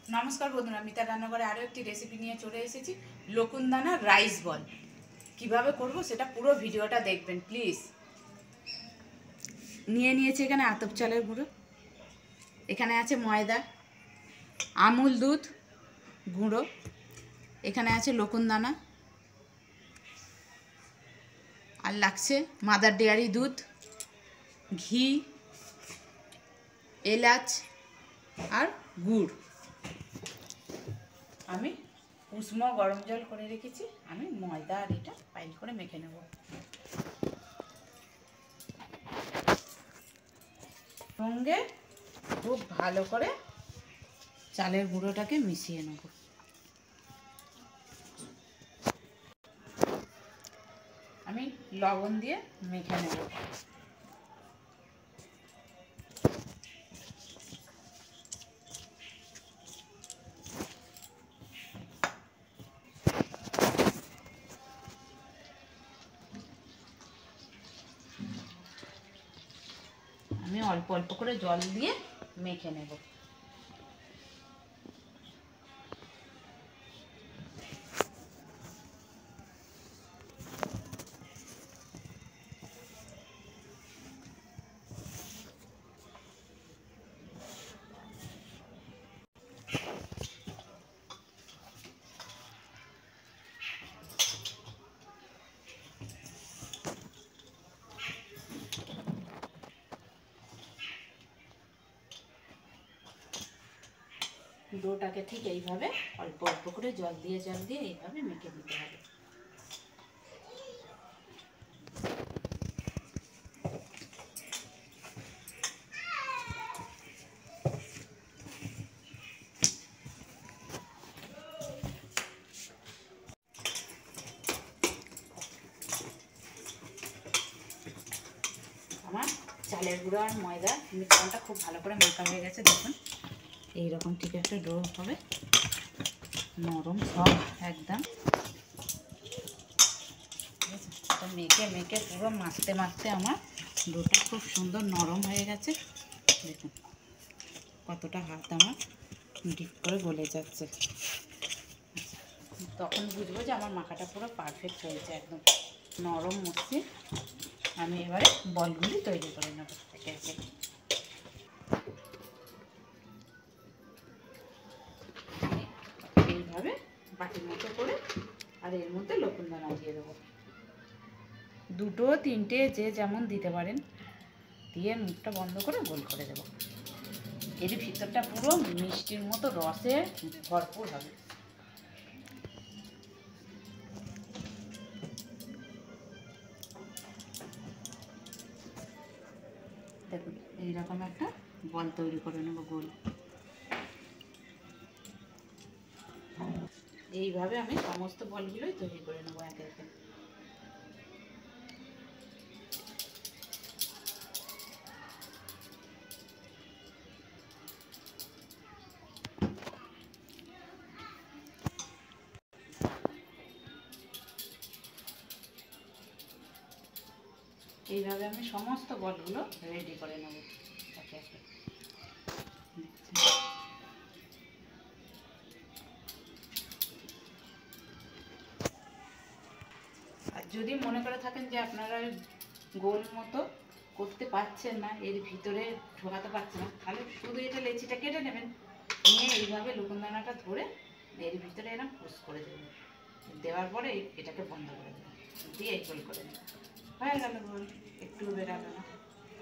नमस्कार बंधुरा मिता रान्नाघरे आरो एक रेसिपि निये चले एसेछि लकुनदाना राइस बल किभाबे करब सेटा पुरो भिडियोटा देखबेन प्लिज। निये नियेछि एखाने आतप चालेर गुঁড়ো, एखाने आछे मयदा, आमुल दूध गुঁড়ো, एखाने आछे लकुनदाना और लागছে मादार डेयरी दूध, घी, एलाच और गुड़। আমি উষ্ণ গরম জল করে রেখেছি। আমি ময়দা আর এটা পাইল করে মেখে নেব। সঙ্গে খুব ভালো করে চালের গুঁড়োটাকে মিশিয়ে নেব। আমি লবণ দিয়ে মেখে নেব। আমি অল্প অল্প করে জল দিয়ে মেখে নেব। ডোটাকে ঠিক এইভাবে অল্প অল্প করে জল দিয়ে এইভাবে মেখে দিতে হবে। আমার চালের গুঁড়ো আর ময়দা মিশ্রণটা খুব ভালো করে মাখা হয়ে গেছে। দেখুন এইরকম ঠিক একটা ডো হবে, নরম সব একদম। মেখে মেখে পুরো মাখতে মাখতে আমার ডোটা খুব সুন্দর নরম হয়ে গেছে। দেখুন কতটা হাত আমার ডিপ করে গলে যাচ্ছে। তখন বুঝবো যে আমার মাখাটা পুরো পারফেক্ট হয়েছে, একদম নরম মসৃণ। আমি এবারে বলগুলি তৈরি করে নেব একে একে। এইভাবে বাটির মতো করে আর এর মধ্যে লকুনদানা দিয়ে দেবো। দুটো তিনটে যে যেমন দিতে পারেন, দিয়ে মুখটা বন্ধ করে গোল করে দেবো। এর ভিতরটা পুরো মিষ্টির মতো রসে ভরপুর হবে। দেখুন এইরকম একটা বল তৈরি করে নেব গোল। এইভাবে আমি সমস্ত বলগুলোই তৈরি করে নেব একে একে। এইভাবে আমি সমস্ত বলগুলো রেডি করে নেব একে একে। আর যদি মনে করে থাকেন যে আপনারা গোল মতো করতে পারছেন না, এর ভিতরে ঢোকাতে পারছেন না, তাহলে শুধু এটা লেচিটা কেটে নেবেন, নিয়ে এইভাবে লকুনদানাটা ধরে এর ভিতরে এরকম পুশ করে দেবেন। দেওয়ার পরে এটাকে বন্ধ করে দেবেন, দিয়ে গোল করে নেবেন। হয়ে গেল গোল, একটু বেরাবে না।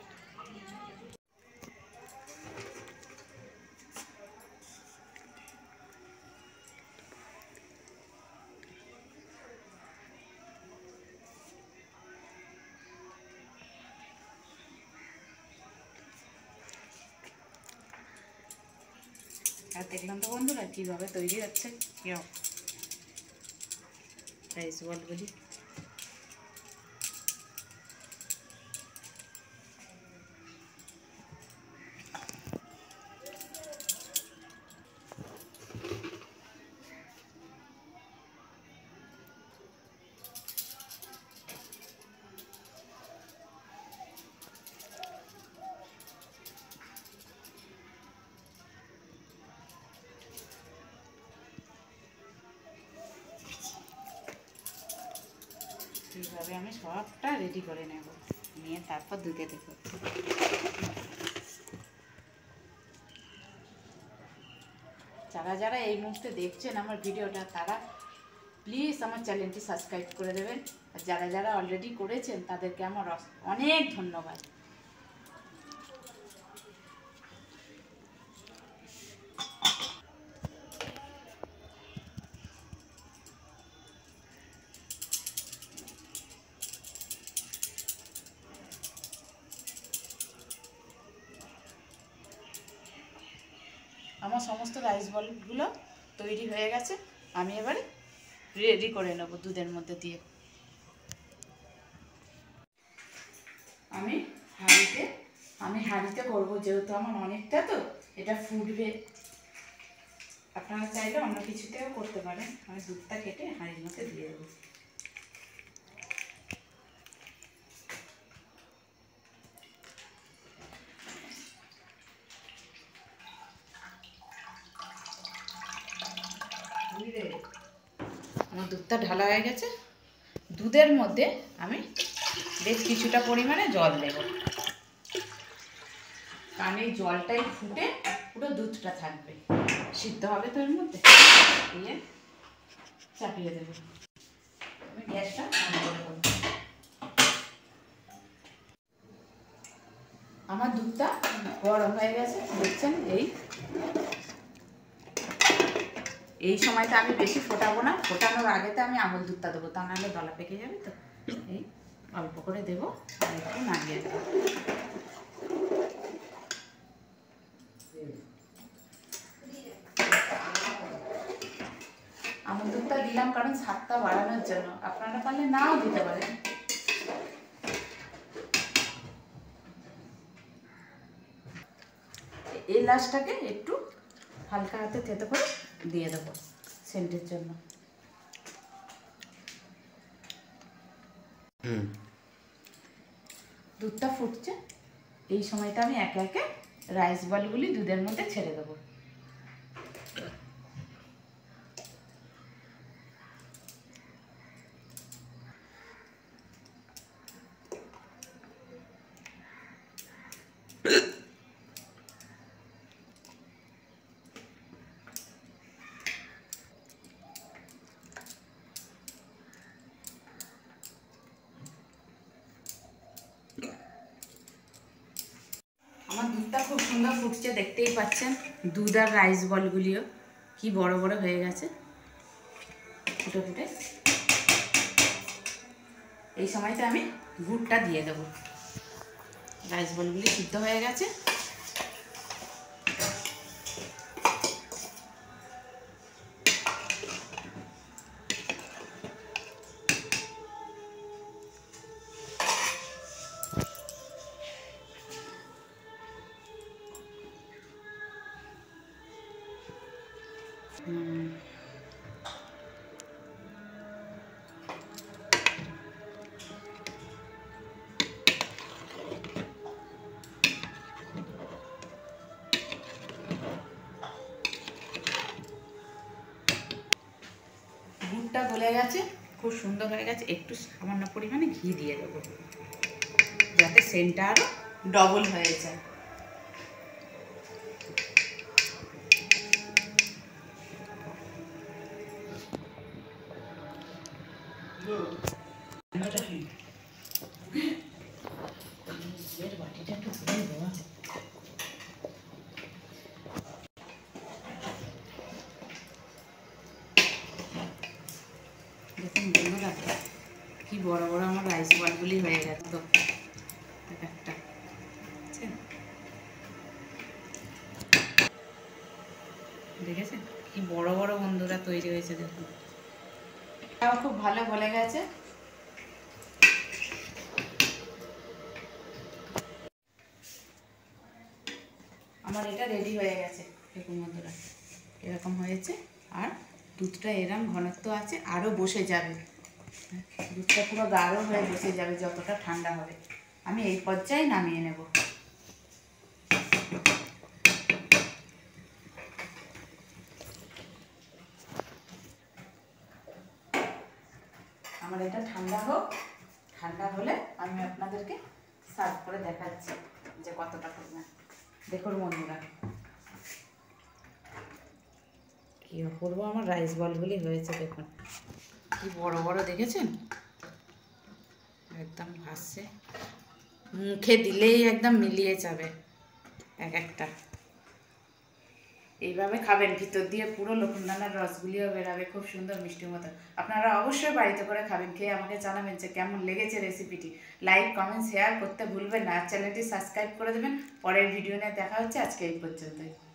আর দেখলাম তো বন্ধুরা কীভাবে তৈরি হচ্ছে রাইস বলগুলি। এইভাবে আমি সবটা রেডি করে নেব, নিয়ে তারপর দুধে দেবো। যারা যারা এই মুহূর্তে দেখছেন আমার ভিডিওটা, তারা প্লিজ আমার চ্যানেলটি সাবস্ক্রাইব করে দেবেন। আর যারা যারা অলরেডি করেছেন তাদেরকে আমার অনেক ধন্যবাদ। আমার সমস্ত রাইস বলগুলো তৈরি হয়ে গেছে, আমি এবারে রেডি করে নেব দুধের মধ্যে দিয়ে। আমি হাঁড়িতে করবো, যেহেতু আমার অনেকটা, তো এটা ফুটবে। আপনারা চাইলে অন্য কিছুতেও করতে পারেন। আমি দুধটা কেটে হাঁড়ির মধ্যে দিয়ে দেবো। আমার দুধটা ঢালা হয়ে গেছে। দুধের মধ্যে আমি বেশ কিছুটা পরিমাণে জল দেব, কারণ এই জলটাই ফুটে পুরো দুধটা থাকবে, সিদ্ধ হবে তো এর মধ্যে। দিয়ে চাপিয়ে দেবো। আমি গ্যাসটা অন করে দেবো। আমার দুধটা গরম হয়ে গেছে, দেখছেন। এই সময়টা আমি বেশি ফোটাবো না, ফোটানোর আগেতে আমি আমল দুধটা দেবো, তা নাহলে দলা পেকে যাবে। তো এই অল্প করে দেবো আর একটু নাড়িয়ে দেবো। আমল দুধটা দিলাম কারণ স্বাদটা বাড়ানোর জন্য, আপনারা পারলে নাও দিতে পারেন। এলাচটাকে একটু হালকা হাতে থেতো করে দিয়ে দেবো সেন্টের জন্য। দুধটা ফুটছে, এই সময়টা আমি একে একে রাইস বলগুলি দুধের মধ্যে ছেড়ে দেবো। আমার দুধটা খুব সুন্দর ফুটছে, দেখতেই পাচ্ছেন। দুধ আর রাইস বলগুলিও কি বড় বড় হয়ে গেছে ফুটে ফুটে। এই সময়তে আমি গুড়টা দিয়ে দেবো। রাইস বলগুলি সিদ্ধ হয়ে গেছে। গুড়টা গলে গেছে, খুব সুন্দর হয়ে গেছে। একটু সামান্য পরিমাণে ঘি দিয়ে দেবো, যাতে সেন্টটা আরও ডবল হয়ে যায়। বাটিটা একটু ধুয়ে দেওয়া। দেখুন বন্ধুরা, কি বড় বড় আমার রাইস বলগুলি হয়ে গেছে। তো একটা দেখেছেন কি বড় বড় বন্ধুরা তৈরি হয়েছে। দেখুন এটাও খুব ভালো গলে গেছে। আমার এটা রেডি হয়ে গেছে। দেখুন বন্ধুরা, এরকম হয়েছে। আর দুধটা এরকম ঘনত্ব আছে, আরও বসে যাবে। দুধটা পুরো গাঢ় হয়ে বসে যাবে যতটা ঠান্ডা হবে। আমি এই পর্যায়ে নামিয়ে নেব। আমার এটা ঠান্ডা হোক। ঠান্ডা হলে আমি আপনাদেরকে সার্ভ করে দেখাচ্ছি যে কতটা পরিমাণ। দেখুন বন্ধুরা কি অপূর্ব আমার রাইস বলগুলি হয়েছে, দেখুন কি বড় বড়, দেখেছেন? একদম ভাসছে, মুখে দিলেই একদম মিলিয়ে যাবে এক একটা। এইভাবে খাবেন, ভিতর দিয়ে পুরো লকুনদানার রসগুলিও বেরাবে, খুব সুন্দর মিষ্টির মতো। আপনারা অবশ্যই বাড়িতে করে খাবেন, খেয়ে আমাকে জানাবেন যে কেমন লেগেছে রেসিপিটি। লাইক কমেন্ট শেয়ার করতে ভুলবেন না, আর চ্যানেলটি সাবস্ক্রাইব করে দেবেন। পরের ভিডিও নিয়ে দেখা হচ্ছে, আজকে এই পর্যন্তই।